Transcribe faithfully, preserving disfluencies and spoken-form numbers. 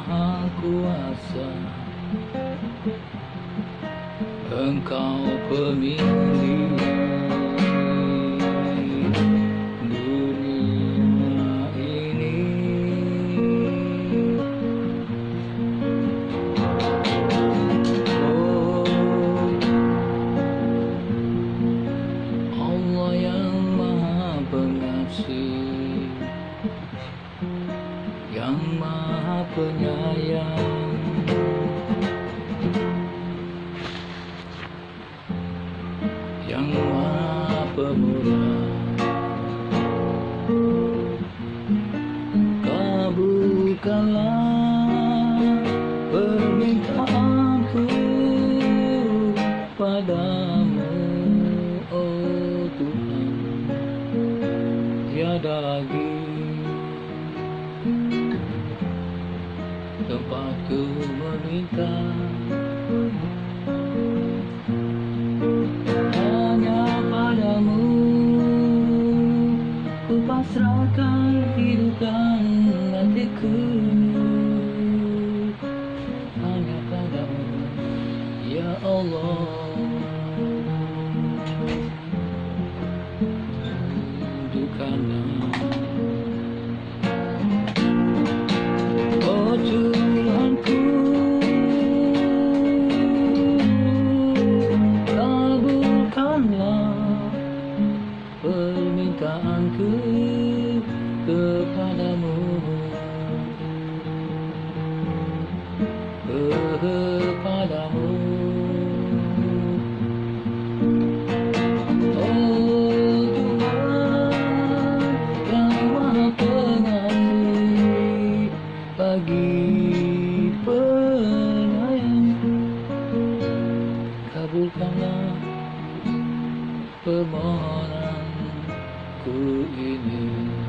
Maha Kuasa, Engkau pemilik dunia ini. Oh, Allah yang Maha Pengasih, yang Maha Penyayang, yang Maha Pemurah. Kabulkanlah permintaanku padamu, oh Tuhan. Tiada lagi tempatku meminta, hanya padamu ku pasrahkan hidup dan hatiku. Hanya padamu, ya Allah. Tunjukkanlah, oh Tuhanku, kabulkanlah permintaanku kepadamu, kepadamu. Oh Tuhan yang Maha Pengasih lagi penyayang, kabulkanlah permohonanku ini.